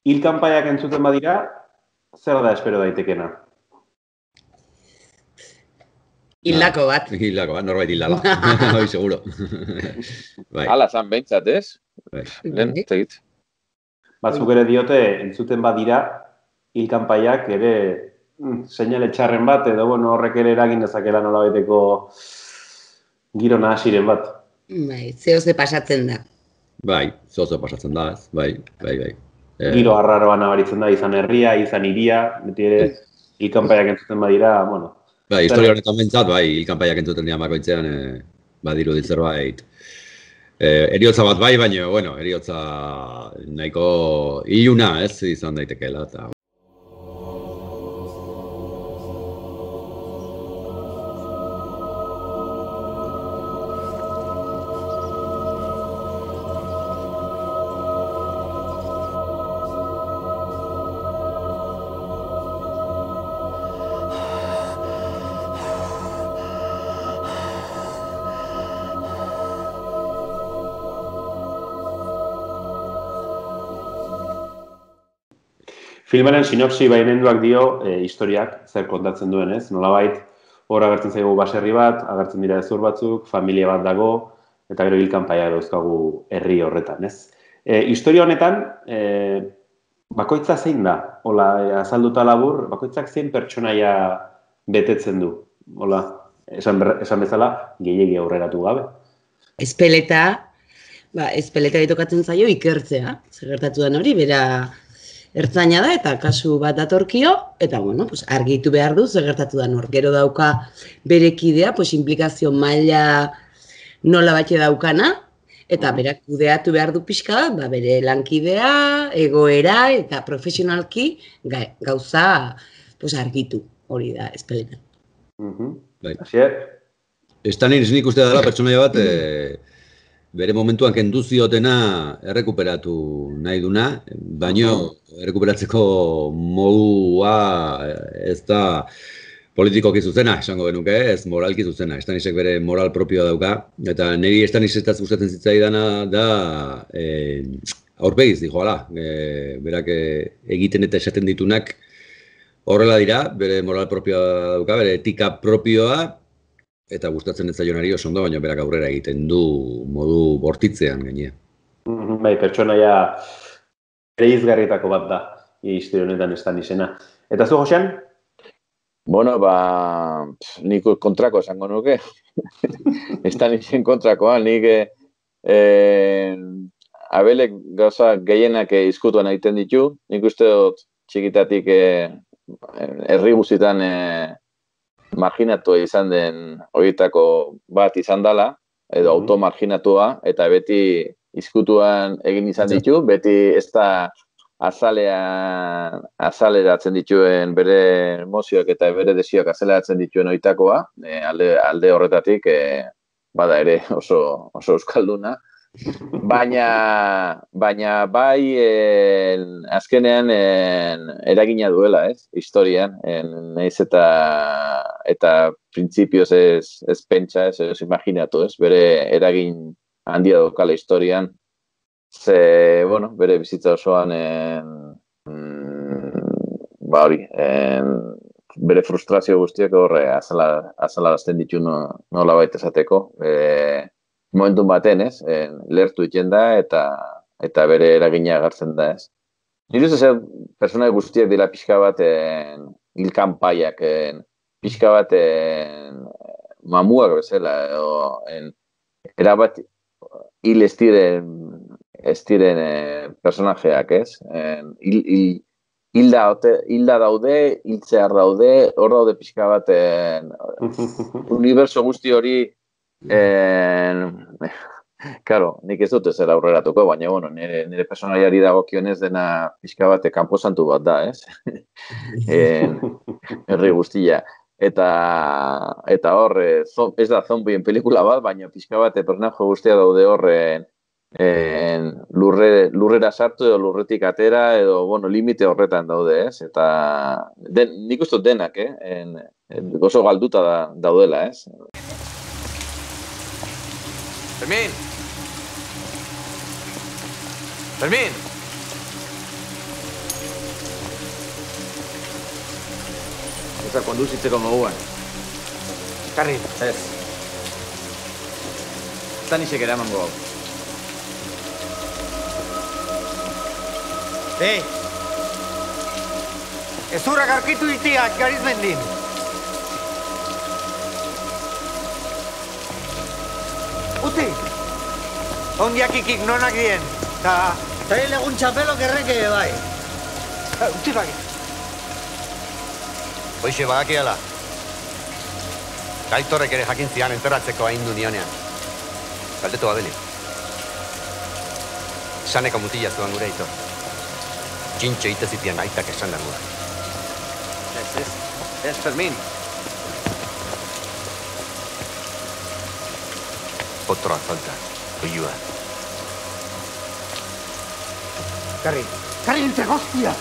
Hil-kanpaiak entzuten badira, zer da espero daitekena? Hildako bat. Hildako bat, norbait hildala. Hoi, seguro. Hala zan behintzat, ez? Lehen, tegit. Batzuk ere diote, entzuten badira, hil-kanpaiak ere seinale txarren bat, edo horrek ere eragin dezakela nolabaiteko giro nahasiren bat. Bai, zehoze pasatzen da. Bai, zehoze pasatzen da, ez? Bai. Giro arraroa nabaritzen da, izan herria, izan hiria, beti ere hil-kanpaiak entzuten badira, Bai, historia honetan bentsat, bai, hil-kanpaiak entzuten dira bakoitzean, badiru ditzerbait. Eriotza bat bai, baina, eriotza nahiko iluna, ez, izan daitekeela, eta... Filmaren sinopsi baimenduak dio historiak zer kontatzen duen, ez? Nolabait, hor agertzen zaigu baserri bat, agertzen dira hezur batzuk, familia bat dago, eta gero hil-kanpaia dauzkagu herri horretan, ez? Historia honetan, bakoitza zein da? Hola, azalduta labur, bakoitzak zein pertsonaia betetzen du? Hola, esan bezala, gehiegi aurreratu gabe. Espeleta ditokatzen zaio ikertzea, zer gertatu den hori, bera... Ertzaina da eta kasu bat datorkio, eta argitu behar du, zer gertatu da nor. Gero dauka bere kidea, implikazio maila nola batxe daukana, eta berak kudeatu behar du pixka bat, bere lankidea, egoera eta profesionalki gauza argitu, hori da, espeleta. Estanin nik uste dara pertsonaia bat, bere momentuan kendu ziotena errekuperatu nahi duna, baina errekuperatzeko modua ez da politikoki zuzena, esango genuke, ez moralki zuzena. Estanisek bere moral propioa dauka, eta niri Estanisetaz gustatzen zitzaidana da aurpegiz dijoala. Berak egiten eta esaten ditunak horrela dira, bere moral propioa dauka, bere etika propioa, eta gustatzen ez zaionari oso ondo, baina berak aurrera egiten du modu bortitzean gainea. Bai, pertsonaia bereizgarrietako bat da, historia honetan Stanisena. Eta zu, Josean? Nik kontrako esango nuke. Stanisen kontrakoa, nik Abelek gauza gehienak izkutuan egiten ditu. Nik uste dut txikitatik herri guzitan marginatua izan den horietako bat izan dela, edo automarginatua, eta beti izkutuan egin izan ditu, beti ez da azaleratzen dituen bere emozioak eta bere desioak azaleratzen dituen horietakoa, alde horretatik bada ere oso euskalduna. Baina bai azkenean eragina duela, ez, historian, nahiz eta printzipioz ez pentsa, ez imaginatu, ez, bere eragin handia daukala historian, bere bizitza osoan bere frustrazio guztiak horre azalarazten ditu nola baita esateko, momentu baten, ez, lertu iten da eta bere eragina agertzen da, ez. Nire zer personai guztiak dira pixka bat hil-kanpaiak, pixka bat mamuak bezala, erabat hil ez diren personajeak, ez. Hilda daude, hiltzear daude, hor daude pixka bat uniberso guzti hori Karo, nik ez dut ezer aurreratuko, baina, nire personaliari dagokionez dena pixka bat kanposantu bat da, ez? Herri guztia. Eta hor, ez da zombien pelikula bat, baina pixka bat personaje guztia daude horren lurrera sartu edo lurretik atera edo, limite horretan daude, ez? Eta nik uste dut denak, oso galduta daudela, ez? Fermín! eta konduzitzeko moguan. Karri. Ez. Tanisek eramango hau. Ezurrak arkitu ditiak, Garizmendin. Uti! Ondiakikik nonak dien, eta... Zai legun txapelok erreke, bai. Uti bai. Hoixe badakiela. Gaitorrek ere jakintzian enterratzeko hain du nionean. Galdetu badeli. Saneko mutila zuan gure ito. Txintxo itezitian aitak esan darua. Ez, Fermin. Potroa falta, oiua. Karri nintzen hostia!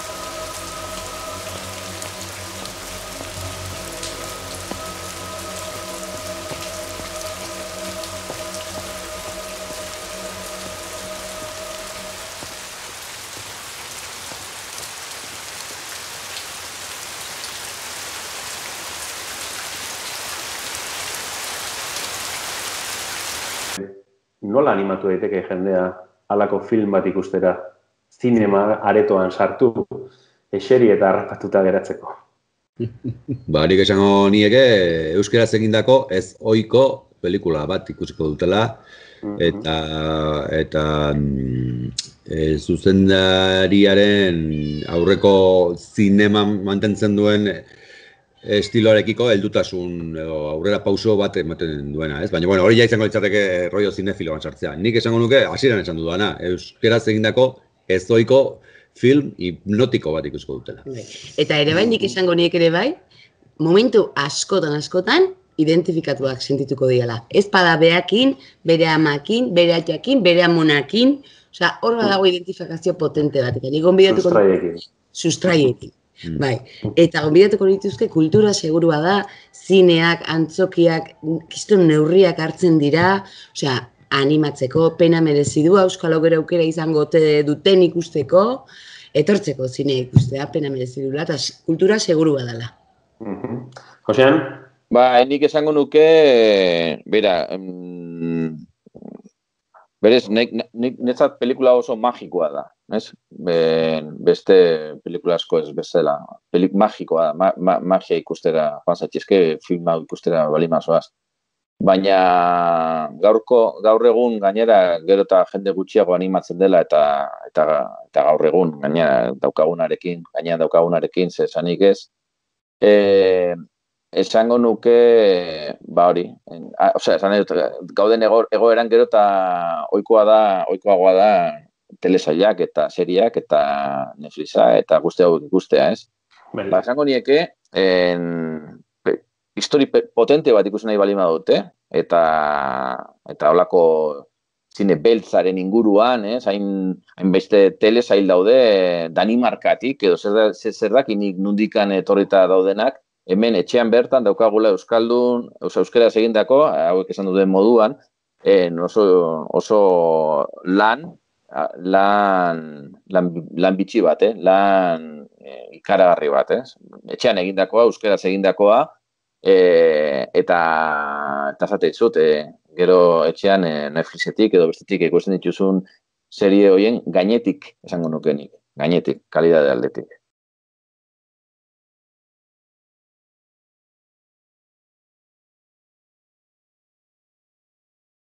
Nola animatu daiteke jendea halako film bat ikustera, zinema aretoan sartu, eseri eta harrapatuta geratzeko? Nik esango nieke euskeraz egindako ez ohiko pelikula bat ikusiko dutela, eta zuzendariaren aurreko zinema mantentzen duen estiloarekiko heldutasun aurrera pauso bat ematen duena, ez? Baina, hori ja izango litzateke rollo zinefiloan sartzea. Nik esango nuke, hasieran esan dudana, euskeraz egindako ez ohiko film hipnotiko bat ikusiko dutela. Eta ere bai, nik esango niek ere bai, momentu askotan, identifikatuak sentituko diala. Ez pada beakin, bere amakin, bere atiakin, bere amonakin, osea, hor badago identifikazio potente bat. Nik gonbidatuko sustraiekin. Bai, eta gonbidatuko dituzke kultura segurua da, zineak, antzokiak, kiston neurriak hartzen dira, osea, animatzeko, pena merezi du, Euskal Aukera aukera izango duten ikusteko, etortzeko zine ikustea, pena merezi duela, eta kultura segurua dela. Josean? Nik esango nuke, berez, netzat pelikula oso magikoa da, ez? Beste pelikula asko ez bezala. Magikoa da, magia ikustera, joan zaitezke, filma ikustera balimazoaz. Baina gaur egun gainera gero eta jende gutxiago animatzen dela eta gaur egun gainera daukagunarekin zesanik ez. Esango nuke, hori, gauden egoeran gero eta ohikoagoa da telesailak eta seriak eta Netflixa eta guzti hau ikustea, ez? Esango nieke, histori potente bat ikusi nahi bali badute, eta holako zine beltzaren inguruan, hainbeste telesail daude Danimarkatik, edo zer dakinik nundikan etorrita daudenak, hemen etxean bertan daukagula euskaldun, euskeraz egindako, hauek esan duten moduan, oso lan bitxi bat, lan ikaragarri bat, etxean egindakoa, euskeraz egindakoa, eta zate dizut, gero etxean Netflixetik edo bestetik ikusten dituzun serie horien gainetik esango nukenik, gainetik, kalidade aldetik.